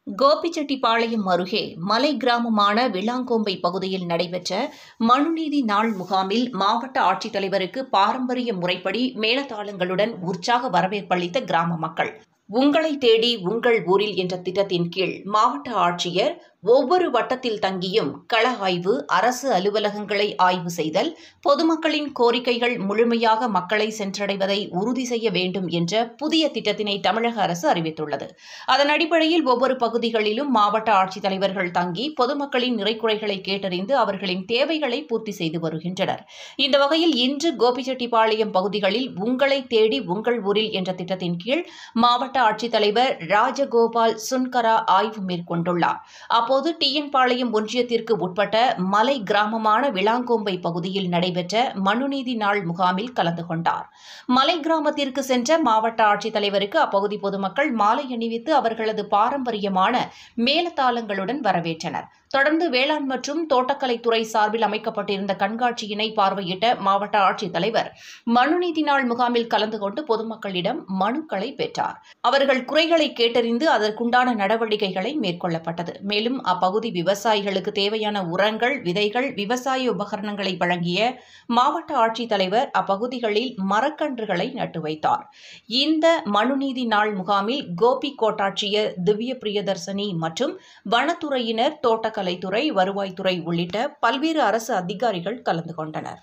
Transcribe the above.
கோபிச்செட்டிப்பாளையம் அருகே மலை கிராமமான விளாங்கோம்பை பகுதியில் நடைபெற்ற மனுநீதி நாள் முகாமில் மாவட்ட ஆட்சித்தலைவருக்கு பாரம்பரிய முறைப்படி மேளதாளங்களுடன் உற்சாக வரவேற்பளித்த கிராம மக்கள். உங்களை தேடி உங்கள் ஊரில் என்ற திட்டத்தின் கீழ் மாவட்ட ஆட்சியர் ஒவ்வொரு வட்டத்தில் தங்கியும் கள ஆய்வு, அரசு அலுவலகங்களை ஆய்வு செய்தல், பொதுமக்களின் கோரிக்கைகள் முழுமையாக மக்களை சென்றடைவதை உறுதி செய்ய வேண்டும் என்ற புதிய திட்டத்தினை தமிழக அரசு அறிவித்துள்ளது. அதன் அடிப்படையில் ஒவ்வொரு பகுதிகளிலும் மாவட்ட ஆட்சித்தலைவர்கள் தங்கி பொதுமக்களின் நிறைக்குறைகளை கேட்டறிந்து அவர்களின் தேவைகளை பூர்த்தி செய்து வருகின்றனர். இந்த வகையில் இன்று கோபிச்செட்டிப்பாளையம் பகுதிகளில் உங்களை தேடி உங்கள் ஊரில் என்ற திட்டத்தின் கீழ் மாவட்ட ஆட்சித்தலைவர் ராஜகோபால் சுன்கரா ஆய்வு மேற்கொண்டுள்ளார். அப்போது டிஎன்-பாளையம் ஒன்றியத்திற்கு உட்பட்ட மலை கிராமமான விளாங்கோம்பை பகுதியில் நடைபெற்ற மனுநீதி நாள் முகாமில் கலந்து கொண்டார். மலை கிராமத்திற்கு சென்ற மாவட்ட ஆட்சித்தலைவருக்கு அப்பகுதி பொதுமக்கள் மாலை அணிவித்து அவர்களது பாரம்பரியமான மேளதாளங்களுடன் வரவேற்றனர். தொடர்ந்து வேளாண் மற்றும் தோட்டக்கலைத்துறை சார்பில் அமைக்கப்பட்டிருந்த கண்காட்சியினை பார்வையிட்ட மாவட்ட ஆட்சித்தலைவர் மனுநீதி நாள் முகாமில் கலந்து கொண்டு பொதுமக்களிடம் மனுக்களை பெற்றார். அவர்கள் குறைகளை கேட்டறிந்து அதற்குண்டான நடவடிக்கைகளை மேற்கொள்ளப்பட்டது. மேலும் அப்பகுதி விவசாயிகளுக்கு தேவையான உரங்கள், விதைகள், விவசாய உபகரணங்களை வழங்கிய மாவட்ட ஆட்சித்தலைவர் அப்பகுதிகளில் மரக்கன்றுகளை நட்டு வைத்தார். இந்த மனுநீதி நாள் முகாமில் கோபி கோட்டாட்சியர் திவ்ய பிரியதர்ஷினி மற்றும் வனத்துறையினர், தோட்டக்கலைத்துறை, வருவாய்த்துறை உள்ளிட்ட பல்வேறு அரசு அதிகாரிகள் கலந்து கொண்டனர்.